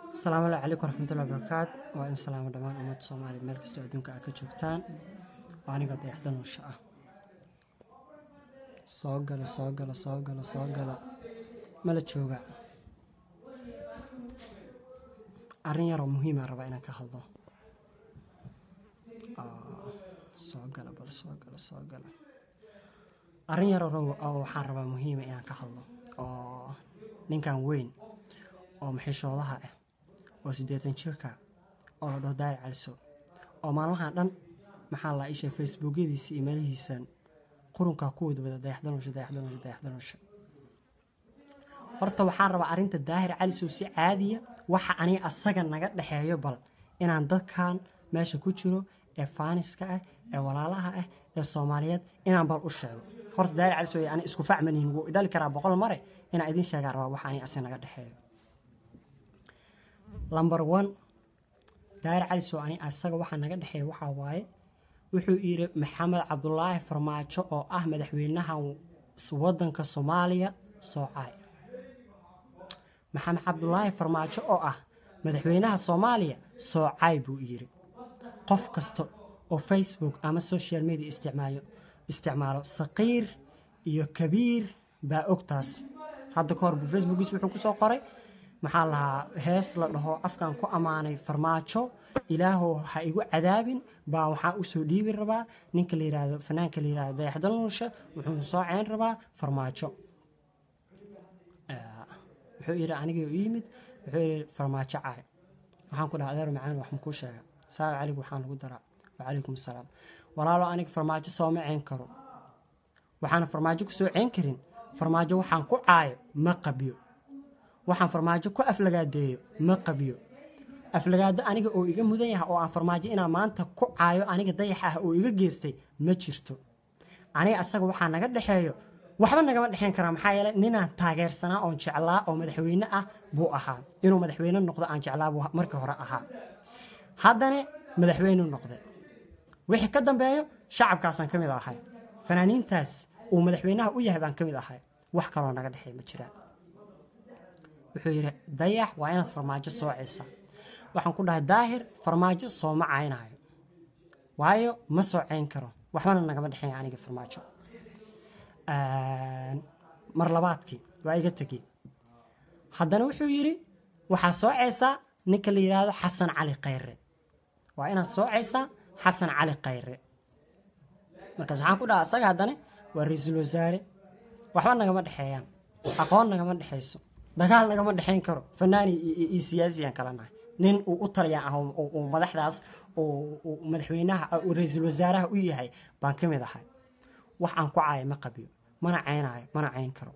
السلام عليكم ورحمة الله وبركاته وإن سلام دمان أمة الصومالي ملك استوى دونك أكجوكتان وأنا قد Dayax صوغل ملا جوغا أرين يرو مهمة ربا إنا كهالله صوغل أرين يرو أو حان ربا مهمة إنا كهالله نين كان وين oo maxishoodaha ah oo 80 jirka oo la dhaho Dayax oo maalmahan dhan maxaa la ishay Facebookyadiisa emailihiisan qurunka ku wada Dayax horta waxaan rabaa arinta Dayax si caadiya waxa ani asaga naga dhaxeeyo bal inaan dadkan meesha ku jiro ee faaniska ah ee walaalaha ah ee Soomaaliyeed inaan bal u sheego horta Dayax ani isku facmaniin wuu idali karaa 100 mare inaan idin sheegaa rabaa waxa ani asaga naga dhaxeeyo number 1 Dayax ani asaga waxa naga dhaxeeyo waxa waaye wuxuu yiri Maxamed Cabdullaahi Farmaajo oo ah madaxweynaha wadanka Soomaaliya soocay Maxamed Cabdullaahi Farmaajo oo ah madaxweynaha Soomaaliya soocay buu yiri qof kasto oo Facebook ama social media isticmaalo saqiir iyo kabiir baa ogtaas hadda ka hor Facebook wuxuu ku soo qoray maxaa la hees la dhaho afkan ku amaanay Farmaajo ilaahu ha igu cadaabin baa waxa uu soo dhiibi rabaa ninka la yiraahdo fanaanka la yiraahdo Dalnuurshe wuxuu soo ceen rabaa Farmaajo wuxuu yiri aniga u yimid wuxuu yiri Farmaajo caay waxaan ku dhahay adeer macaan wax ma ku sheega salaam calaykum waxaan lagu daraa wa calaykum salaam walaalo aniga Farmaajo soo ma ceen karo waxaan Farmaajo ku soo ceen karin Farmaajo waxaan ku caayo ma qabiyo waxaan Farmaajo ku aflagaadeeyo ma qabiyo aflagaada aniga oo iga mudan yahay oo aan Farmaajo inaan maanta ku caayo aniga Dayax ah oo iga geestay ma jirto aniga asaga waxa naga dhaxeeyo waxba naga dhaxeen kara maxaa yeelay ninaan taageersanaa oo jeclaa oo madaxweyne ah buu ahaa inuu madaxweyne noqdo aan jeclaa buu markii hore ahaa haddana madaxweyne noqday wixii ka dambeeyo shacabkaasan kamid ahay fanaaniintaas uu madaxweynaha u yahay baan kamid ahay wax kale oo naga dhaxeey ma jiraan wuxuu yiri Dayax waa inaad Farmaajo soo ceeysa waxaan ku dhahay daahir Farmaajo soo ma caynaayo waayo ma soo ceyn karo waxbana naga dhaxeyn aniga Farmaajo mar labaadkii waa iga tagay haddana wuxuu yiri waxa soo ceeysa ninka la yiraahdo Xasan Cali Khayre waa inaad soo ceeysa Xasan Cali Khayre markaas waxaan ku dhahay asaga haddana waa ra'iisul wasaare waxba naga dhaxeeyaan aqoon naga dhaxeyso dagaal naga dhaxeyn karo fanaani iyo siyaasiyan kala nahay nin uu u taliya ah oo madaxdaas oo madaxweynaha oo ra'iisul wasaaraha u yahay baan kamid ahay wax aan ku caay ma qabiyo mana cayn karo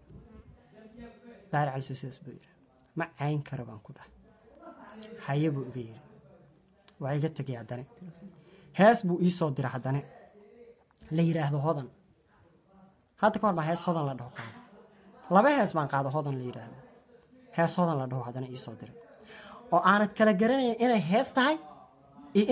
Dayax sidaas buu yiri ma cayn karo baan ku dhahay haybu uga yiri waa iga tagay haddana hees buu ii soo diray haddana la yiraahdo hodan hadda ka hor ma hees hodan la dhaho qaado laba hees baan qaado hodan la yiraahdo hees hodan la dhaho haddana ii soo diray oo aanad kala garanayn inay hees tahay iyo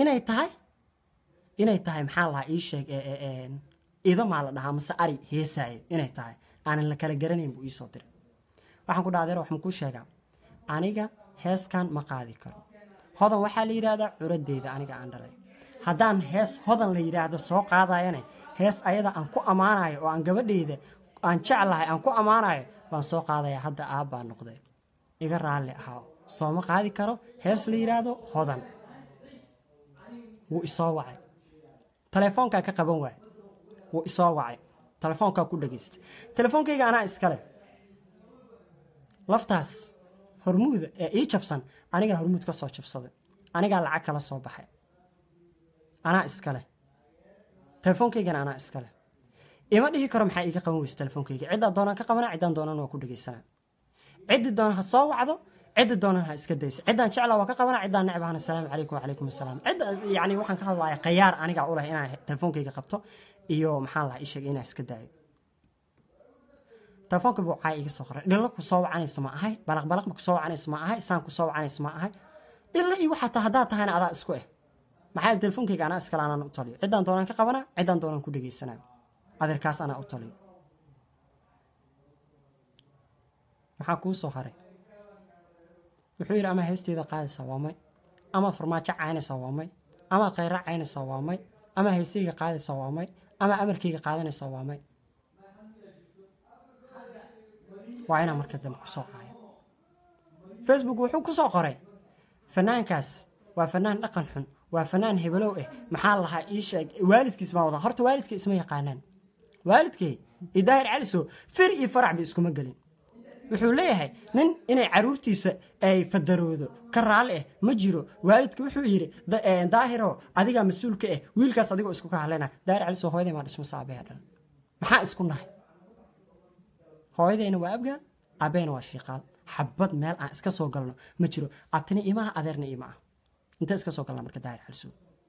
inay tahay maxaa la ii sheeg ida ma la dhahaa mase ari heesay inay tahay aanan la kala garanayn buu ii soo diray waxaan ku dhaadeer wax ma ku sheegaa aniga heeskan ma qaadi karo hodan waxa la yiraahdaa curadeeda aniga aan dhalay haddaan hees hodan la yiraahdo soo qaadayana hees ayada aan ku amaanayo oo aan gabadheeda aan jeclahay aan ku amaanayo baan soo qaadaya hadda aabba noqday iga raali ahaa soo ma qaadi karo hees la yiraahdo hodan wuu isoo wacay telefoonka ka qaban waay wuu isoo wacay telefoonka ku dhageystay telefoonkayga anaa iskale laftaas hormuud ee ii jabsan aniga hormuud ka soo jabsaday aniga lacag kala soo baxay anaa iskale telefoonkayga anaa iskale ima dhihi karo maxay iga qaban weys telefoonkayga cid doonaan ka qabana cid doonaan waa ku dhageysanaa cid doonaan ha soo wacdo cid doonaan ha iska daysa cid aan jeclaa waa ka qabana cid aan necbaana salaam calaykum wa calaykum asalaam cid yani waxaan ka hadlayaa qayaar aniga u leh inaan telefoonkayga qabto iyo maxaan la isheeg inaan iska daayo telefoonka buu caay iga soo qoray dhilo ku soo wacanaysa ma ahay balaq ku soo wacanaysa ma ahay saan ku soo wacanaysa ma ahay dhilo iyo waxa hadaa tahayna adaa isku maxaa telefoonkayga anaa iskala aan u taliyo cid aan doonaan ka qabana cid aan doonaan ku dhageysanaa adeerkaas anaa u taliyo maxaa ku soo haray wuxuu yiri ama heesteeda qaadaysa waa may ama farmaajo caynaysa waa may ama khayra caynaysa waa may ama heeseyga qaadaysa waa may ama amarkayga qaadanaysa waa may waa ina marka dambe ku soo caayo Facebook wuxuu ku soo qoray fanaankaas waa fanaan dhaqan xun waa fanaan hebelow maxaa lahaa ii sheeg waalidkiis ma wada horta waalidkii isma yaqaanaan waalidkii idaahir caliso fir iyo farac bi iskuma galin wuxuu leeyahay nin inay caruurtiisa ay fadaroodo ka raali ma jiro waalidku wuxuu yiri daahiro adiga mas'uulka wiilkaas adiga isku ka hadlayna daahir caliso hooyaday ma dhismo saabeeya dhan maxaa isku nahay hooyadayna waa abga abeena waa shiiqaal xabad meel aan iska soo galno ma jiro abtini imaha adeerna imaha inta iska soo galna marka daahir caliso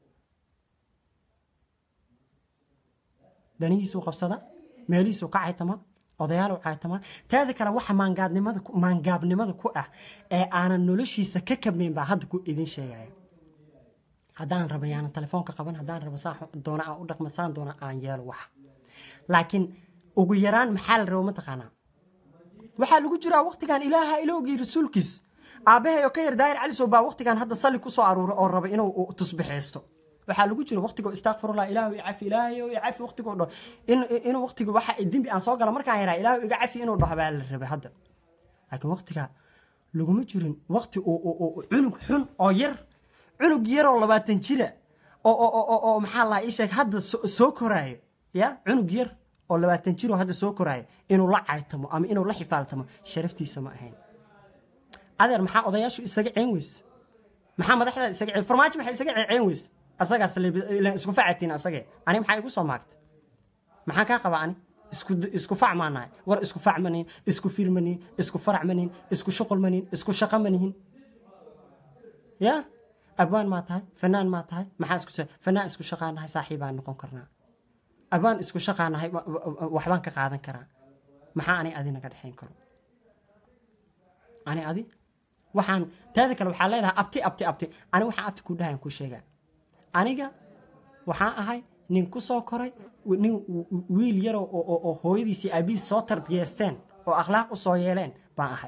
danihiisu qabsada meelihiisu ka caytama odayaal u caytama taada kale waxa maangaabnimada ku ah ee aanan noloshiisa ka kabnayn baa hadda ku idin sheegaya haddaan rabo yaan telefoonka qaban haddaan rabo saax doona aan u dhaqmasaan doona aan yeelo wax laakiin ugu yaraan maxaa la rabo ma taqaanaa waxaa lagu jiraa waqtigan ilaaha ilowgii rasuulkiis aabahay oo ka yar daahir caliso baa waqtigan hadda salli ku soo aruuray oo raba inuu tusbixeysto waxaa lagu jiro waqtiga istaghfirullah ilaahu icafi ilaahu icafi waqtiga oo inuu waqtiga waxa dambi aan soo gala markaan yaraa ilaahu iga cafi inuu dhaho baa la rabay hadda laakiin waqtiga laguma jirin waqti oo cunug xun oo yar cunug yar oo 20 jira oo maxaa la ii sheeg hadda soo koraayo ya cunug yar oo 20 jir oo hadda soo koraayo inuu la caytamo ama inuu la xifaaltamo sharaftiisa ma ahayn adeer maxaa odayaashu isaga ceen weys maxaa madaxda isaga ceen farmaajo maxay isaga ceen weys asagaas isku facatiin asage ani maxay igu soo maagtay maxaan ka qabaa ani isku facmaanahay war isku facmanin isku firmanin isku faracmanin isku shuqulmanin isku shaqamanin ya abaan ma tahay fanaan ma tahay maxaa isku fanaan isku shaqaanahay saaxiibaan noqon karnaa abaan isku shaqaanahay waxbaan ka qaadan karaa maxaa ani adina ka dhaxayn karo ani adi waxaan taada kale waxa leedahay abti ani waxa abti ku dhahan ku sheegaa aniga waxaan ahay nin ku soo koray nin wiil yar oo hooyadiisii abiis soo tarbiyeysteen oo akhlaaq u soo yeeleen baan ahay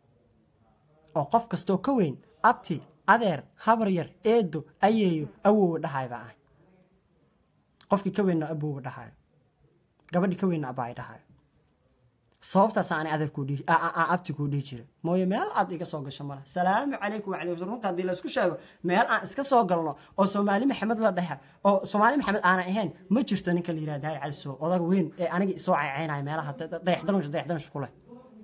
oo qof kastoo ka weyn abti adeer habar yar eedo ayeeyo awow dhahay baa ahay qofkii ka weyn awow dhahay gabadhii ka weyn abaay dhahay sababtaas aan adeer ku dhigi abti ku dhigi jira mooye meel aad iga soo gasho mala salaamu calaykum wa calaykum runta hadii la isku sheego meel aan iska soo galno oo Soomaali Maxamed la dhahay oo Soomaali Maxamed aan ahayn ma jirto ninka la yiraahdo daahir caliso odag weyn ee aniga soo caynay meelaha dayaxdan shaqo leh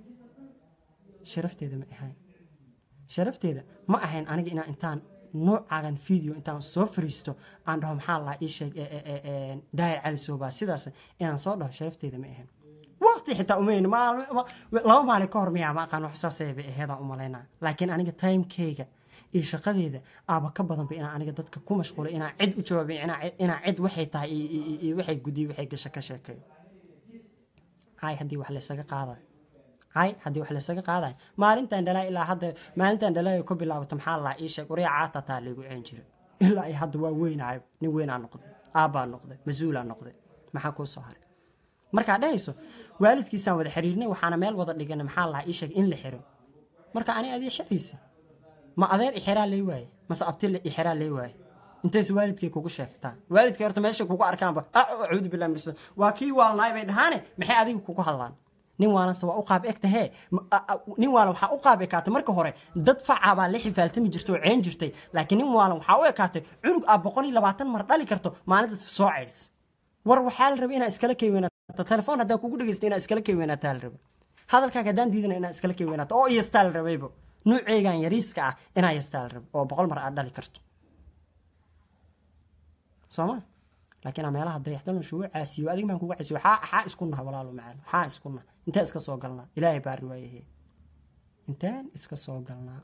sharafteeda ma ahayn aniga intaan noocan video intaan soo fariisto aan dhaho maxaa la ii sheeg daahir caliso baa sidaas inaan soo dhaho sharafteeda ma ahayn waqti xitaa umeyn laba maalin ka hor miyaa ma aqaan wax saasay heeda u maleynaa laakiin aniga timekeyga iyo shaqadeeda aaba ka badan bay inaan aniga dadka ku mashquulay inaan cid u jawaabay inaan cid waxay tahay iyo waxay gudiyay waxay gasho ka sheekeeyo haddii wax la isaga qaaday maalintan dhalaa ilaa hadda maalintan dhalaa ku bilaabato maxaa la ii sheeg wariya caata taa lagu ceen jiro ilaa ay hadda waa weynahay nin weyn aan noqday aabaa noqday mas'uul aan noqday maxaa ku soo haray marka dhayso waalidkiisaan wada xiriirnay waxaana meel wada dhigan maxaa la ii sheeg in la xiro marka ani adii xiriisa ma adeer ixiraal lay waay mase abti la ixiraal lay waay intaas waalidkay kugu sheegtaa waalidkay horta meesha kugu arkaanba a'uudu billahi min waa kii waalnaay bay dhahaane maxay adigu kugu hadlaan nin waana waa u qaab egtahay nin waana waxa u qaab ekaatay marka hore dad facaaba la xifaaltami jirto oo ceen jirtay laakiin nin waana waxa u ekaatay cunug 120 mar dhali karto maalinta soocays war waxa la rabay inaa iskala keeynaato telefoon hadaa kugu dhageystay inaa iskala keeynaato la rabay hadalkaaga hadaan diidana inaa iskala keeynaato oo istaal rabaybo nuuceegan yariiska ah inaa istaal rabo oo 100 mar aad dhali karto Soma laakiin meelaha dayaxdan shuu caasiyo adiga maan kugu caasiyo waxa isku nahay walaalo macaan waxa isku nahay inta iska soo galnaa ilaahay baa riwaayay intaan iska soo galnaa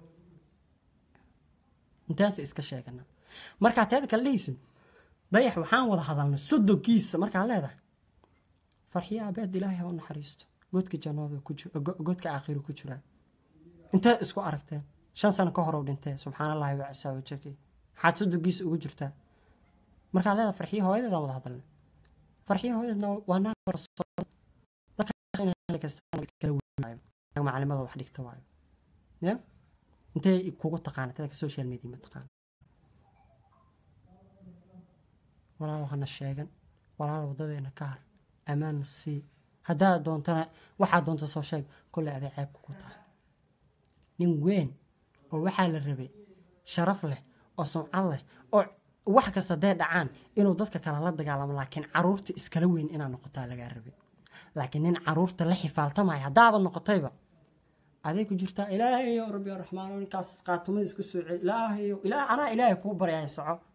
intaas iska sheegana marka taad kale leeysan dayax waxaan wada hadalna sodogiisa marka leedahay farxiya abaad ilaahay oo naxariisto godka jannada ku jiro godka aakhir ku jira inta isku aragteen 5 sano ka hor oo dhintay subhanallahi wa asaa wajhi xad sodogiisa ugu jirtaa marka leedahay farxiya hooyadeeda wada hadalna farxiya hooyadeedna waa naag barso dadka kasta kala weeyay macallimada wax dhigta waayo ya intay kugu taqaana dadka social media ma taqaan walaal waxana sheegan walaal wadadeena ka har amaan si hadaa doontana waxa doonto soo sheeg kulli aday ceeb ku tahay nin weyn oo waxa la rabay sharaf leh oo sumcad leh oo wax kasta dhacaan inuu dadka kala la dagaalamo laakiin caruurta iskala weyn inaa noqotaa laga rabay laakiin nin caruurta la xifaaltamay hadaaba noqotayba aday ku jirtaa ilaahay iyo rabbi raxmaan ninkaas qaatumada isku soo ilaahay ana ilaahay ku baryay soco